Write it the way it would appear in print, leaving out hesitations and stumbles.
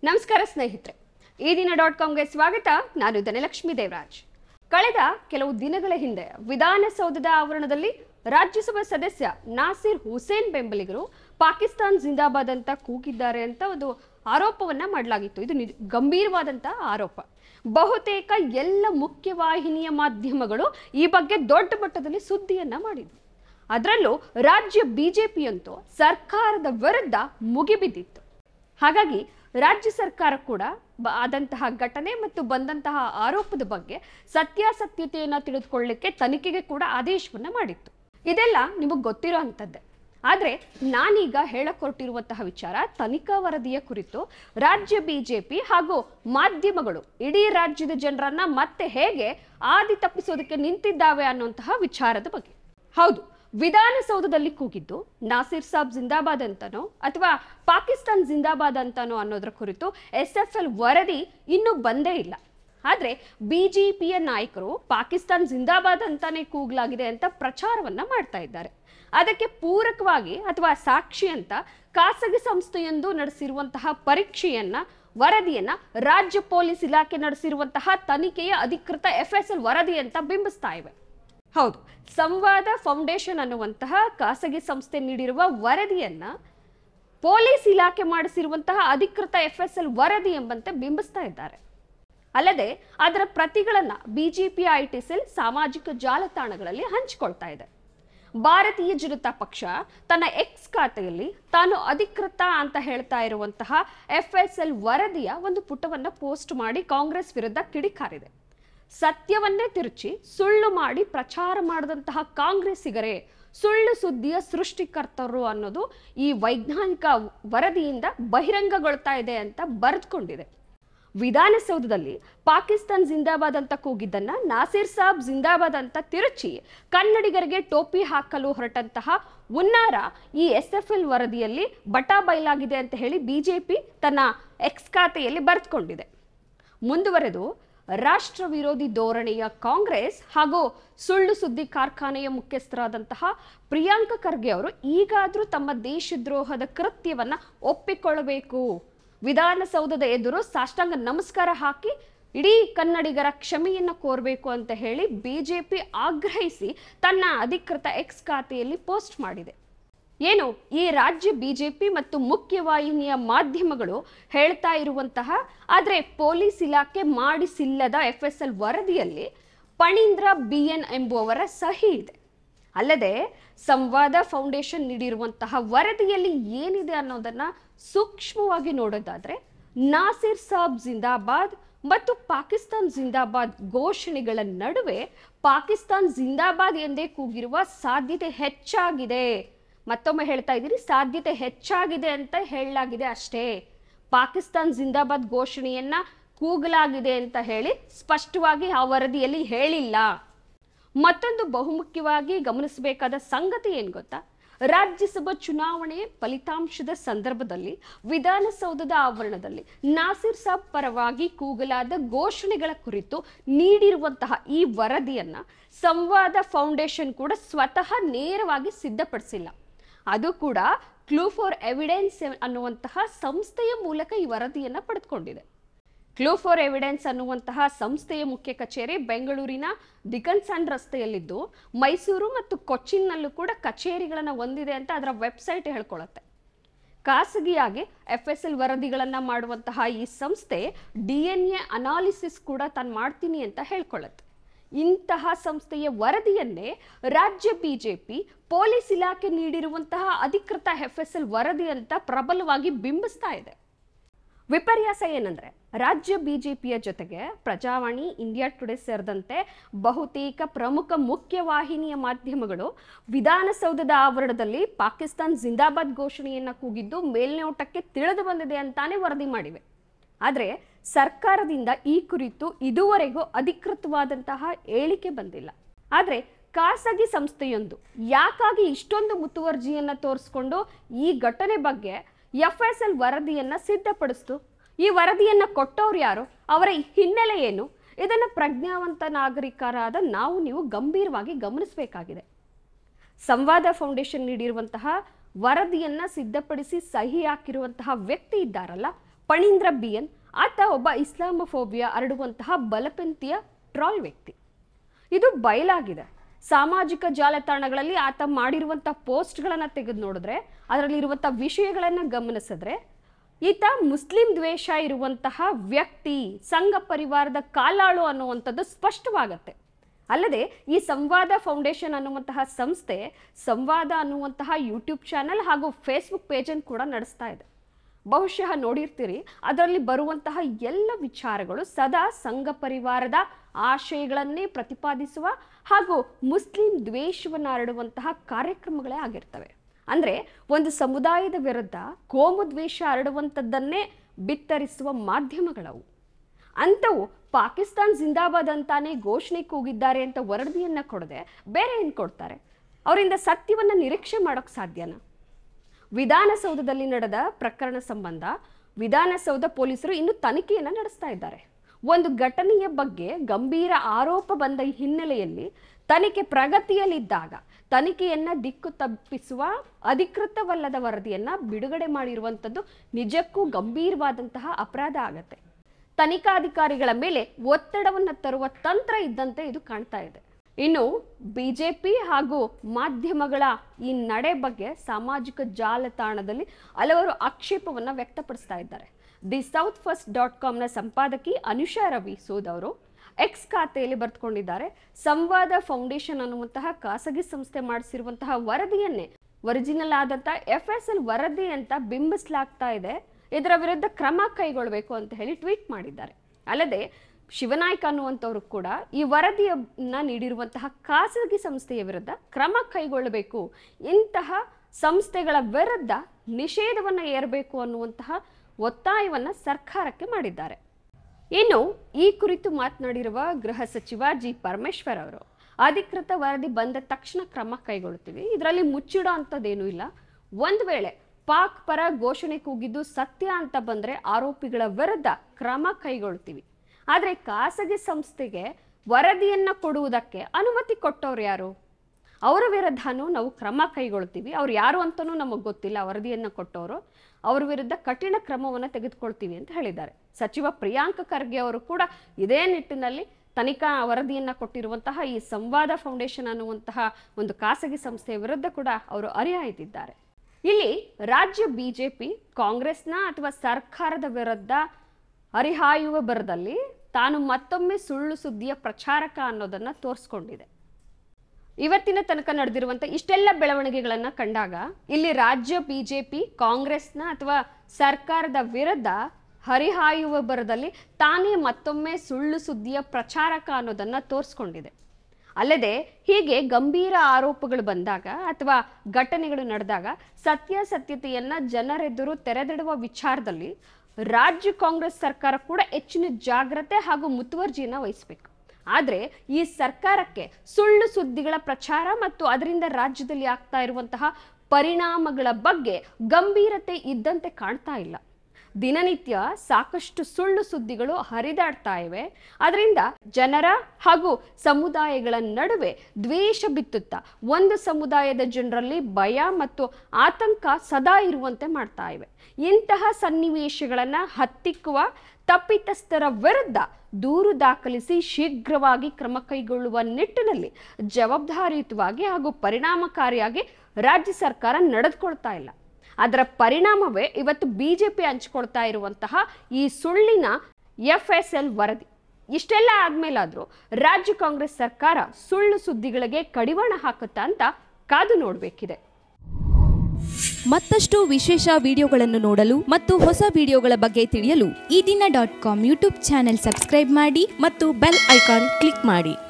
ನಮಸ್ಕಾರ ಸ್ನೇಹಿತರೆ, ಈ ದಿನ.ಕಾಮ್ಗೆ ಸ್ವಾಗತ. ನಾನು ಧನಲಕ್ಷ್ಮಿ ದೇವರಾಜ್. ಕಳೆದ ಕೆಲವು ದಿನಗಳ ಹಿಂದೆ ವಿಧಾನಸೌಧದ ಆವರಣದಲ್ಲಿ ರಾಜ್ಯಸಭಾ ಸದಸ್ಯ ನಾಸಿರ್ ಹುಸೇನ್ ಬೆಂಬಲಿಗರು ಪಾಕಿಸ್ತಾನ್ ಜಿಂದಾಬಾದ್ ಅಂತ ಕೂಗಿದ್ದಾರೆ ಅಂತ ಒಂದು ಆರೋಪವನ್ನ ಮಾಡಲಾಗಿತ್ತು. ಇದು ಗಂಭೀರವಾದಂತಹ ಆರೋಪ. ಬಹುತೇಕ ಎಲ್ಲ ಮುಖ್ಯವಾಹಿನಿಯ ಮಾಧ್ಯಮಗಳು ಈ ಬಗ್ಗೆ ದೊಡ್ಡ ಮಟ್ಟದಲ್ಲಿ ಸುದ್ದಿಯನ್ನ ಮಾಡಿದ್ರು. ಅದರಲ್ಲೂ ರಾಜ್ಯ ಬಿಜೆಪಿಯಂತೂ ಸರ್ಕಾರದ ವಿರುದ್ಧ ಮುಗಿಬಿದ್ದಿತ್ತು. ಹಾಗಾಗಿ ರಾಜ್ಯ ಸರ್ಕಾರ ಕೂಡ ಆದಂತಹ ಘಟನೆ ಮತ್ತು ಬಂದಂತಹ ಆರೋಪದ ಬಗ್ಗೆ ಸತ್ಯಾಸತ್ಯತೆಯನ್ನು ತಿಳಿದುಕೊಳ್ಳಲಿಕ್ಕೆ ತನಿಖೆಗೆ ಕೂಡ ಆದೇಶವನ್ನ ಮಾಡಿತ್ತು. ಇದೆಲ್ಲ ನಿಮಗೆ ಗೊತ್ತಿರೋ ಅಂಥದ್ದೇ. ಆದರೆ ನಾನೀಗ ಹೇಳಕೊಟ್ಟಿರುವಂತಹ ವಿಚಾರ ತನಿಖಾ ವರದಿಯ ಕುರಿತು ರಾಜ್ಯ ಬಿಜೆಪಿ ಹಾಗೂ ಮಾಧ್ಯಮಗಳು ಇಡೀ ರಾಜ್ಯದ ಜನರನ್ನ ಮತ್ತೆ ಹೇಗೆ ಆದಿ ತಪ್ಪಿಸೋದಕ್ಕೆ ನಿಂತಿದ್ದಾವೆ ಅನ್ನುವಂತಹ ವಿಚಾರದ ಬಗ್ಗೆ. ಹೌದು, ವಿಧಾನಸೌಧದಲ್ಲಿ ಕೂಗಿದ್ದು ನಾಸಿರ್ ಸಾಬ್ ಜಿಂದಾಬಾದ್ ಅಂತಾನೋ ಅಥವಾ ಪಾಕಿಸ್ತಾನ್ ಜಿಂದಾಬಾದ್ ಅಂತಾನೋ ಅನ್ನೋದ್ರ ಕುರಿತು SFL ವರದಿ ಇನ್ನೂ ಬಂದೇ ಇಲ್ಲ. ಆದರೆ ಬಿಜೆಪಿಯ ನಾಯಕರು ಪಾಕಿಸ್ತಾನ್ ಜಿಂದಾಬಾದ್ ಅಂತಾನೆ ಕೂಗಲಾಗಿದೆ ಅಂತ ಪ್ರಚಾರವನ್ನ ಮಾಡ್ತಾ ಇದ್ದಾರೆ. ಅದಕ್ಕೆ ಪೂರಕವಾಗಿ ಅಥವಾ ಸಾಕ್ಷಿ ಅಂತ ಖಾಸಗಿ ಸಂಸ್ಥೆಯೊಂದು ನಡೆಸಿರುವಂತಹ ಪರೀಕ್ಷೆಯನ್ನ ವರದಿಯನ್ನ ರಾಜ್ಯ ಪೊಲೀಸ್ ಇಲಾಖೆ ನಡೆಸಿರುವಂತಹ ತನಿಖೆಯ ಅಧಿಕೃತ FSL ವರದಿ ಅಂತ ಬಿಂಬಿಸ್ತಾ ಇವೆ. ಹೌದು, ಸಂವಾದ ಫೌಂಡೇಶನ್ ಅನ್ನುವಂತಹ ಖಾಸಗಿ ಸಂಸ್ಥೆ ನೀಡಿರುವ ವರದಿಯನ್ನ ಪೊಲೀಸ್ ಇಲಾಖೆ ಮಾಡಿಸಿರುವಂತಹ ಅಧಿಕೃತ FSL ವರದಿ ಎಂಬಂತೆ ಬಿಂಬಿಸ್ತಾ ಇದ್ದಾರೆ. ಅಲ್ಲದೆ ಅದರ ಪ್ರತಿಗಳನ್ನ ಬಿಜೆಪಿ IT ಸೆಲ್ ಸಾಮಾಜಿಕ ಜಾಲತಾಣಗಳಲ್ಲಿ ಹಂಚಿಕೊಳ್ತಾ ಇದೆ. ಭಾರತೀಯ ಜನತಾ ಪಕ್ಷ ತನ್ನ ಎಕ್ಸ್ ಖಾತೆಯಲ್ಲಿ ತಾನು ಅಧಿಕೃತ ಅಂತ ಹೇಳ್ತಾ ಇರುವಂತಹ FSL ವರದಿಯ ಒಂದು ಪುಟವನ್ನ ಪೋಸ್ಟ್ ಮಾಡಿ ಕಾಂಗ್ರೆಸ್ ವಿರುದ್ಧ ಕಿಡಿಕಾರಿದೆ. ಸತ್ಯವನ್ನೇ ತಿರುಚಿ ಸುಳ್ಳು ಮಾಡಿ ಪ್ರಚಾರ ಮಾಡಿದಂತಹ ಕಾಂಗ್ರೆಸ್ಸಿಗರೇ ಸುಳ್ಳು ಸುದ್ದಿಯ ಸೃಷ್ಟಿಕರ್ತರು ಅನ್ನೋದು ಈ ವೈಜ್ಞಾನಿಕ ವರದಿಯಿಂದ ಬಹಿರಂಗಗೊಳ್ತಾ ಇದೆ ಅಂತ ಬರೆದುಕೊಂಡಿದೆ. ವಿಧಾನಸೌಧದಲ್ಲಿ ಪಾಕಿಸ್ತಾನ್ ಜಿಂದಾಬಾದ್ ಅಂತ ಕೂಗಿದ್ದನ್ನ ನಾಸಿರ್ ಸಾಬ್ ಜಿಂದಾಬಾದ್ ಅಂತ ತಿರುಚಿ ಕನ್ನಡಿಗರಿಗೆ ಟೋಪಿ ಹಾಕಲು ಹೊರಟಂತಹ ಹುನ್ನಾರ ಈ SFL ವರದಿಯಲ್ಲಿ ಬಟಾ ಬಯಲಾಗಿದೆ ಅಂತ ಹೇಳಿ ಬಿಜೆಪಿ ತನ್ನ ಎಕ್ಸ್ ಖಾತೆಯಲ್ಲಿ ಬರೆದುಕೊಂಡಿದೆ. ಮುಂದುವರೆದು ರಾಷ್ಟ್ರ ವಿರೋಧಿ ಧೋರಣೆಯ ಕಾಂಗ್ರೆಸ್ ಹಾಗೂ ಸುಳ್ಳು ಸುದ್ದಿ ಕಾರ್ಖಾನೆಯ ಮುಖ್ಯಸ್ಥರಾದಂತಹ ಪ್ರಿಯಾಂಕ ಖರ್ಗೆ ಅವರು ಈಗಾದರೂ ತಮ್ಮ ದೇಶದ್ರೋಹದ ಕೃತ್ಯವನ್ನ ಒಪ್ಪಿಕೊಳ್ಳಬೇಕು, ವಿಧಾನಸೌಧದ ಎದುರು ಸಾಷ್ಟಾಂಗ ನಮಸ್ಕಾರ ಹಾಕಿ ಇಡೀ ಕನ್ನಡಿಗರ ಕ್ಷಮೆಯನ್ನ ಕೋರಬೇಕು ಅಂತ ಹೇಳಿ ಬಿಜೆಪಿ ಆಗ್ರಹಿಸಿ ತನ್ನ ಅಧಿಕೃತ ಎಕ್ಸ್ ಖಾತೆಯಲ್ಲಿ ಪೋಸ್ಟ್ ಮಾಡಿದೆ. ಏನು ಈ ರಾಜ್ಯ ಬಿಜೆಪಿ ಮತ್ತು ಮುಖ್ಯವಾಹಿನಿಯ ಮಾಧ್ಯಮಗಳು ಹೇಳ್ತಾ ಇರುವಂತಹ ಆದರೆ ಪೊಲೀಸ್ ಇಲಾಖೆ ಮಾಡಿಸಿಲ್ಲದ FSL ವರದಿಯಲ್ಲಿ ಪಣೀಂದ್ರ BN ಎಂಬುವವರ ಸಹಿ ಇದೆ. ಅಲ್ಲದೆ ಸಂವಾದ ಫೌಂಡೇಶನ್ ನೀಡಿರುವಂತಹ ವರದಿಯಲ್ಲಿ ಏನಿದೆ ಅನ್ನೋದನ್ನ ಸೂಕ್ಷ್ಮವಾಗಿ ನೋಡೋದಾದ್ರೆ ನಾಸಿರ್ ಸಾಬ್ ಜಿಂದಾಬಾದ್ ಮತ್ತು ಪಾಕಿಸ್ತಾನ್ ಜಿಂದಾಬಾದ್ ಘೋಷಣೆಗಳ ನಡುವೆ ಪಾಕಿಸ್ತಾನ್ ಜಿಂದಾಬಾದ್ ಎಂದೇ ಕೂಗಿರುವ ಸಾಧ್ಯತೆ ಹೆಚ್ಚಾಗಿದೆ. ಮತ್ತೊಮ್ಮೆ ಹೇಳ್ತಾ ಇದ್ದೀರಿ, ಸಾಧ್ಯತೆ ಹೆಚ್ಚಾಗಿದೆ ಅಂತ ಹೇಳಲಾಗಿದೆ ಅಷ್ಟೇ. ಪಾಕಿಸ್ತಾನ್ ಜಿಂದಾಬಾದ್ ಘೋಷಣೆಯನ್ನ ಕೂಗಲಾಗಿದೆ ಅಂತ ಹೇಳಿ ಸ್ಪಷ್ಟವಾಗಿ ಆ ವರದಿಯಲ್ಲಿ ಹೇಳಿಲ್ಲ. ಮತ್ತೊಂದು ಬಹುಮುಖ್ಯವಾಗಿ ಗಮನಿಸಬೇಕಾದ ಸಂಗತಿ ಏನು ಗೊತ್ತಾ? ರಾಜ್ಯಸಭಾ ಚುನಾವಣೆ ಫಲಿತಾಂಶದ ಸಂದರ್ಭದಲ್ಲಿ ವಿಧಾನಸೌಧದ ಆವರಣದಲ್ಲಿ ನಾಸಿರ್ ಸಾಬ್ ಪರವಾಗಿ ಕೂಗಲಾದ ಘೋಷಣೆಗಳ ಕುರಿತು ನೀಡಿರುವಂತಹ ಈ ವರದಿಯನ್ನ ಸಂವಾದ ಫೌಂಡೇಶನ್ ಕೂಡ ಸ್ವತಃ ನೇರವಾಗಿ ಸಿದ್ಧಪಡಿಸಿಲ್ಲ. ಅದು ಕೂಡ ಕ್ಲೂ ಫಾರ್ ಎವಿಡೆನ್ಸ್ ಅನ್ನುವಂತಹ ಸಂಸ್ಥೆಯ ಮೂಲಕ ಈ ವರದಿಯನ್ನ ಪಡೆದುಕೊಂಡಿದೆ. ಕ್ಲೂ ಫಾರ್ ಎವಿಡೆನ್ಸ್ ಅನ್ನುವಂತಹ ಸಂಸ್ಥೆಯ ಮುಖ್ಯ ಕಚೇರಿ ಬೆಂಗಳೂರಿನ ದಿಗನ್ಸನ್ ರಸ್ತೆಯಲ್ಲಿದ್ದು ಮೈಸೂರು ಮತ್ತು ಕೊಚ್ಚಿನ್ನಲ್ಲೂ ಕೂಡ ಕಚೇರಿಗಳನ್ನು ಹೊಂದಿದೆ ಅಂತ ಅದರ ವೆಬ್ಸೈಟ್ ಹೇಳ್ಕೊಳ್ಳುತ್ತೆ. ಖಾಸಗಿಯಾಗಿ FSL ವರದಿಗಳನ್ನು ಮಾಡುವಂತಹ ಈ ಸಂಸ್ಥೆ DNA ಅನಾಲಿಸಿಸ್ ಕೂಡ ತಾನು ಮಾಡ್ತೀನಿ ಅಂತ ಹೇಳ್ಕೊಳ್ಳುತ್ತೆ. ಇಂತಹ ಸಂಸ್ಥೆಯ ವರದಿಯನ್ನೇ ರಾಜ್ಯ ಬಿಜೆಪಿ ಪೊಲೀಸ್ ಇಲಾಖೆ ನೀಡಿರುವಂತಹ ಅಧಿಕೃತ FSL ವರದಿ ಅಂತ ಪ್ರಬಲವಾಗಿ ಬಿಂಬಿಸ್ತಾ ಇದೆ. ವಿಪರ್ಯಾಸ ಏನಂದ್ರೆ ರಾಜ್ಯ ಬಿಜೆಪಿಯ ಜೊತೆಗೆ ಪ್ರಜಾವಾಣಿ, ಇಂಡಿಯಾ ಟುಡೇ ಸೇರಿದಂತೆ ಬಹುತೇಕ ಪ್ರಮುಖ ಮುಖ್ಯವಾಹಿನಿಯ ಮಾಧ್ಯಮಗಳು ವಿಧಾನಸೌಧದ ಆವರಣದಲ್ಲಿ ಪಾಕಿಸ್ತಾನ್ ಜಿಂದಾಬಾದ್ ಘೋಷಣೆಯನ್ನ ಕೂಗಿದ್ದು ಮೇಲ್ನೋಟಕ್ಕೆ ತಿಳಿದು ಬಂದಿದೆ ಅಂತಾನೆ ವರದಿ ಮಾಡಿವೆ. ಆದರೆ ಸರ್ಕಾರದಿಂದ ಈ ಕುರಿತು ಇದುವರೆಗೂ ಅಧಿಕೃತವಾದಂತಹ ಹೇಳಿಕೆ ಬಂದಿಲ್ಲ. ಆದರೆ ಖಾಸಗಿ ಸಂಸ್ಥೆಯೊಂದು ಯಾಕಾಗಿ ಇಷ್ಟೊಂದು ಮುತುವರ್ಜಿಯನ್ನ ತೋರಿಸ್ಕೊಂಡು ಈ ಘಟನೆ ಬಗ್ಗೆ FSL ವರದಿಯನ್ನ ಸಿದ್ಧಪಡಿಸ್ತು? ಈ ವರದಿಯನ್ನ ಕೊಟ್ಟವ್ರು ಯಾರು? ಅವರ ಹಿನ್ನೆಲೆ ಏನು? ಇದನ್ನು ಪ್ರಜ್ಞಾವಂತ ನಾಗರಿಕರಾದ ನಾವು ನೀವು ಗಂಭೀರವಾಗಿ ಗಮನಿಸಬೇಕಾಗಿದೆ. ಸಂವಾದ ಫೌಂಡೇಶನ್ ನೀಡಿರುವಂತಹ ವರದಿಯನ್ನ ಸಿದ್ಧಪಡಿಸಿ ಸಹಿ ಹಾಕಿರುವಂತಹ ವ್ಯಕ್ತಿ ಇದ್ದಾರಲ್ಲ, ಪಣೀಂದ್ರ ಬಿಎನ್, ಆತ ಒಬ್ಬ ಇಸ್ಲಾಮೋಫೋಬಿಯಾ ಹರಡುವಂತಹ ಬಲಪಂಥೀಯ ಟ್ರಾಲ್ ವ್ಯಕ್ತಿ. ಇದು ಬಯಲಾಗಿದೆ. ಸಾಮಾಜಿಕ ಜಾಲತಾಣಗಳಲ್ಲಿ ಆತ ಮಾಡಿರುವಂಥ ಪೋಸ್ಟ್ಗಳನ್ನು ತೆಗೆದು ನೋಡಿದ್ರೆ, ಅದರಲ್ಲಿರುವಂಥ ವಿಷಯಗಳನ್ನು ಗಮನಿಸಿದ್ರೆ, ಈತ ಮುಸ್ಲಿಂ ದ್ವೇಷ ಇರುವಂತಹ ವ್ಯಕ್ತಿ, ಸಂಘ ಪರಿವಾರದ ಕಾಲಾಳು ಅನ್ನುವಂಥದ್ದು ಸ್ಪಷ್ಟವಾಗತ್ತೆ. ಅಲ್ಲದೆ ಈ ಸಂವಾದ ಫೌಂಡೇಶನ್ ಅನ್ನುವಂತಹ ಸಂಸ್ಥೆ ಸಂವಾದ ಅನ್ನುವಂತಹ ಯೂಟ್ಯೂಬ್ ಚಾನಲ್ ಹಾಗೂ ಫೇಸ್ಬುಕ್ ಪೇಜನ್ನು ಕೂಡ ನಡೆಸ್ತಾ ಇದೆ. ಬಹುಶಃ ನೋಡಿರ್ತೀರಿ, ಅದರಲ್ಲಿ ಬರುವಂತಹ ಎಲ್ಲ ವಿಚಾರಗಳು ಸದಾ ಸಂಘ ಪರಿವಾರದ ಆಶಯಗಳನ್ನೇ ಪ್ರತಿಪಾದಿಸುವ ಹಾಗೂ ಮುಸ್ಲಿಂ ದ್ವೇಷವನ್ನು ಹರಡುವಂತಹ ಕಾರ್ಯಕ್ರಮಗಳೇ ಆಗಿರ್ತವೆ. ಅಂದರೆ ಒಂದು ಸಮುದಾಯದ ವಿರುದ್ಧ ಕೋಮು ದ್ವೇಷ ಹರಡುವಂಥದ್ದನ್ನೇ ಬಿತ್ತರಿಸುವ ಮಾಧ್ಯಮಗಳವು. ಅಂಥವು ಪಾಕಿಸ್ತಾನ್ ಜಿಂದಾಬಾದ್ ಅಂತಾನೆ ಘೋಷಣೆ ಕೂಗಿದ್ದಾರೆ ಅಂತ ವರದಿಯನ್ನು ಕೊಡದೆ ಬೇರೆ ಏನು ಕೊಡ್ತಾರೆ? ಅವರಿಂದ ಸತ್ಯವನ್ನು ನಿರೀಕ್ಷೆ ಮಾಡೋಕ್ಕೆ ಸಾಧ್ಯನಾ? ವಿಧಾನಸೌಧದಲ್ಲಿ ನಡೆದ ಪ್ರಕರಣ ಸಂಬಂಧ ವಿಧಾನಸೌಧ ಪೊಲೀಸರು ಇನ್ನು ತನಿಖೆಯನ್ನು ನಡೆಸ್ತಾ ಇದ್ದಾರೆ. ಒಂದು ಘಟನೆಯ ಬಗ್ಗೆ ಗಂಭೀರ ಆರೋಪ ಬಂದ ಹಿನ್ನೆಲೆಯಲ್ಲಿ ತನಿಖೆ ಪ್ರಗತಿಯಲ್ಲಿದ್ದಾಗ ತನಿಖೆಯನ್ನು ದಿಕ್ಕು ತಪ್ಪಿಸುವ ಅಧಿಕೃತವಲ್ಲದ ವರದಿಯನ್ನು ಬಿಡುಗಡೆ ಮಾಡಿರುವಂಥದ್ದು ನಿಜಕ್ಕೂ ಗಂಭೀರವಾದಂತಹ ಅಪರಾಧ ಆಗತ್ತೆ. ತನಿಖಾಧಿಕಾರಿಗಳ ಮೇಲೆ ಒತ್ತಡವನ್ನು ತರುವ ತಂತ್ರ ಇದ್ದಂತೆ ಇದು ಕಾಣ್ತಾ ಇದೆ. ಇನ್ನು ಬಿಜೆಪಿ ಹಾಗೂ ಮಾಧ್ಯಮಗಳ ಈ ನಡೆ ಬಗ್ಗೆ ಸಾಮಾಜಿಕ ಜಾಲತಾಣದಲ್ಲಿ ಹಲವರು ಆಕ್ಷೇಪವನ್ನು ವ್ಯಕ್ತಪಡಿಸ್ತಾ ಇದ್ದಾರೆ. ದಿ ಸೌತ್ ಫಸ್ಟ್.com ಸಂಪಾದಕಿ ಅನುಷಾ ರವಿ ಸೂದ್ ಅವರು ಎಕ್ಸ್ ಖಾತೆಯಲ್ಲಿ ಬರೆದುಕೊಂಡಿದ್ದಾರೆ, ಸಂವಾದ ಫೌಂಡೇಶನ್ ಅನ್ನುವಂತಹ ಖಾಸಗಿ ಸಂಸ್ಥೆ ಮಾಡಿಸಿರುವಂತಹ ವರದಿಯನ್ನೇ ಒರಿಜಿನಲ್ ಆದಂತಹ FSL ವರದಿ ಅಂತ ಬಿಂಬಿಸಲಾಗ್ತಾ ಇದೆ, ಇದರ ವಿರುದ್ಧ ಕ್ರಮ ಕೈಗೊಳ್ಳಬೇಕು ಅಂತ ಹೇಳಿ ಟ್ವೀಟ್ ಮಾಡಿದ್ದಾರೆ. ಅಲ್ಲದೆ ಶಿವನಾಯ್ಕ ಅನ್ನುವಂಥವ್ರು ಕೂಡ ಈ ವರದಿಯನ್ನ ನೀಡಿರುವಂತಹ ಖಾಸಗಿ ಸಂಸ್ಥೆಯ ವಿರುದ್ಧ ಕ್ರಮ ಕೈಗೊಳ್ಳಬೇಕು, ಇಂತಹ ಸಂಸ್ಥೆಗಳ ವಿರುದ್ಧ ನಿಷೇಧವನ್ನು ಏರಬೇಕು ಅನ್ನುವಂತಹ ಒತ್ತಾಯವನ್ನು ಸರ್ಕಾರಕ್ಕೆ ಮಾಡಿದ್ದಾರೆ. ಇನ್ನು ಈ ಕುರಿತು ಮಾತನಾಡಿರುವ ಗೃಹ ಸಚಿವ ಜಿ ಪರಮೇಶ್ವರ್ ಅವರು, ಅಧಿಕೃತ ವರದಿ ಬಂದ ತಕ್ಷಣ ಕ್ರಮ ಕೈಗೊಳ್ಳುತ್ತೀವಿ, ಇದರಲ್ಲಿ ಮುಚ್ಚಿಡೋ ಅಂಥದ್ದೇನೂ ಇಲ್ಲ. ಒಂದು ವೇಳೆ ಪಾಕ್ ಪರ ಘೋಷಣೆ ಕೂಗಿದ್ದು ಸತ್ಯ ಅಂತ ಬಂದರೆ ಆರೋಪಿಗಳ ವಿರುದ್ಧ ಕ್ರಮ ಕೈಗೊಳ್ತೀವಿ. ಆದರೆ ಖಾಸಗಿ ಸಂಸ್ಥೆಗೆ ವರದಿಯನ್ನು ಕೊಡುವುದಕ್ಕೆ ಅನುಮತಿ ಕೊಟ್ಟವ್ರು ಯಾರು? ಅವರ ವಿರುದ್ಧನೂ ನಾವು ಕ್ರಮ ಕೈಗೊಳ್ತೀವಿ. ಅವ್ರು ಯಾರು ಅಂತಲೂ ನಮಗೆ ಗೊತ್ತಿಲ್ಲ, ವರದಿಯನ್ನು ಕೊಟ್ಟವರು, ಅವ್ರ ವಿರುದ್ಧ ಕಠಿಣ ಕ್ರಮವನ್ನು ತೆಗೆದುಕೊಳ್ತೀವಿ ಅಂತ ಹೇಳಿದ್ದಾರೆ. ಸಚಿವ ಪ್ರಿಯಾಂಕ್ ಖರ್ಗೆ ಅವರು ಕೂಡ ಇದೇ ನಿಟ್ಟಿನಲ್ಲಿ ತನಿಖಾ ವರದಿಯನ್ನು ಕೊಟ್ಟಿರುವಂತಹ ಈ ಸಂವಾದ ಫೌಂಡೇಶನ್ ಅನ್ನುವಂತಹ ಒಂದು ಖಾಸಗಿ ಸಂಸ್ಥೆಯ ವಿರುದ್ಧ ಕೂಡ ಅವರು ಹರಿಹಾಯ್ದಿದ್ದಾರೆ. ಇಲ್ಲಿ ರಾಜ್ಯ ಬಿಜೆಪಿ ಕಾಂಗ್ರೆಸ್ನ ಅಥವಾ ಸರ್ಕಾರದ ವಿರುದ್ಧ ಹರಿಹಾಯುವ ಬರದಲ್ಲಿ ತಾನು ಮತ್ತೊಮ್ಮೆ ಸುಳ್ಳು ಸುದ್ದಿಯ ಪ್ರಚಾರಕ ಅನ್ನೋದನ್ನು ತೋರಿಸ್ಕೊಂಡಿದೆ. ಇವತ್ತಿನ ತನಕ ನಡೆದಿರುವಂಥ ಇಷ್ಟೆಲ್ಲ ಬೆಳವಣಿಗೆಗಳನ್ನು ಕಂಡಾಗ ಇಲ್ಲಿ ರಾಜ್ಯ ಬಿಜೆಪಿ ಕಾಂಗ್ರೆಸ್ನ ಅಥವಾ ಸರ್ಕಾರದ ವಿರುದ್ಧ ಹರಿಹಾಯುವ ಬರದಲ್ಲಿ ತಾನೇ ಮತ್ತೊಮ್ಮೆ ಸುಳ್ಳು ಸುದ್ದಿಯ ಪ್ರಚಾರಕ ಅನ್ನೋದನ್ನು ತೋರಿಸ್ಕೊಂಡಿದೆ. ಅಲ್ಲದೆ ಹೀಗೆ ಗಂಭೀರ ಆರೋಪಗಳು ಬಂದಾಗ ಅಥವಾ ಘಟನೆಗಳು ನಡೆದಾಗ ಸತ್ಯಾಸತ್ಯತೆಯನ್ನು ಜನರೆದುರು ತೆರೆದಿಡುವ ವಿಚಾರದಲ್ಲಿ ರಾಜ್ಯ ಕಾಂಗ್ರೆಸ್ ಸರ್ಕಾರ ಕೂಡ ಹೆಚ್ಚಿನ ಜಾಗ್ರತೆ ಹಾಗೂ ಮುತುವರ್ಜಿಯನ್ನು ವಹಿಸಬೇಕು. ಆದರೆ ಈ ಸರ್ಕಾರಕ್ಕೆ ಸುಳ್ಳು ಸುದ್ದಿಗಳ ಪ್ರಚಾರ ಮತ್ತು ಅದರಿಂದ ರಾಜ್ಯದಲ್ಲಿ ಆಗ್ತಾ ಇರುವಂತಹ ಪರಿಣಾಮಗಳ ಬಗ್ಗೆ ಗಂಭೀರತೆ ಇದ್ದಂತೆ ಕಾಣ್ತಾ ಇಲ್ಲ. ದಿನನಿತ್ಯ ಸಾಕಷ್ಟು ಸುಳ್ಳು ಸುದ್ದಿಗಳು ಹರಿದಾಡ್ತಾ ಇವೆ. ಅದರಿಂದ ಜನರ ಹಾಗೂ ಸಮುದಾಯಗಳ ನಡುವೆ ದ್ವೇಷ ಬಿತ್ತುತ್ತಾ ಒಂದು ಸಮುದಾಯದ ಜನರಲ್ಲಿ ಭಯ ಮತ್ತು ಆತಂಕ ಸದಾ ಇರುವಂತೆ ಮಾಡ್ತಾ ಇವೆ. ಇಂತಹ ಸನ್ನಿವೇಶಗಳನ್ನು ಹತ್ತಿಕ್ಕುವ ತಪ್ಪಿತಸ್ಥರ ವಿರುದ್ಧ ದೂರು ದಾಖಲಿಸಿ ಶೀಘ್ರವಾಗಿ ಕ್ರಮ ಕೈಗೊಳ್ಳುವ ನಿಟ್ಟಿನಲ್ಲಿ ಜವಾಬ್ದಾರಿಯುತವಾಗಿ ಹಾಗೂ ಪರಿಣಾಮಕಾರಿಯಾಗಿ ರಾಜ್ಯ ಸರ್ಕಾರ ನಡೆದುಕೊಳ್ತಾ ಇಲ್ಲ. ಅದರ ಪರಿಣಾಮವೇ ಇವತ್ತು ಬಿಜೆಪಿ ಹಂಚಿಕೊಳ್ತಾ ಇರುವಂತಹ ಈ ಸುಳ್ಳಿನ FSL ವರದಿ. ಇಷ್ಟೆಲ್ಲ ಆದ್ಮೇಲಾದ್ರೂ ರಾಜ್ಯ ಕಾಂಗ್ರೆಸ್ ಸರ್ಕಾರ ಸುಳ್ಳು ಸುದ್ದಿಗಳಿಗೆ ಕಡಿವಾಣ ಹಾಕುತ್ತಾ ಅಂತ ಕಾದು ನೋಡಬೇಕಿದೆ. ಮತ್ತಷ್ಟು ವಿಶೇಷ ವಿಡಿಯೋಗಳನ್ನು ನೋಡಲು ಮತ್ತು ಹೊಸ ವಿಡಿಯೋಗಳ ಬಗ್ಗೆ ತಿಳಿಯಲು ಈ ದಿನ .com ಯೂಟ್ಯೂಬ್ ಚಾನೆಲ್ ಸಬ್ಸ್ಕ್ರೈಬ್ ಮಾಡಿ ಮತ್ತು ಬೆಲ್ ಐಕಾನ್ ಕ್ಲಿಕ್ ಮಾಡಿ.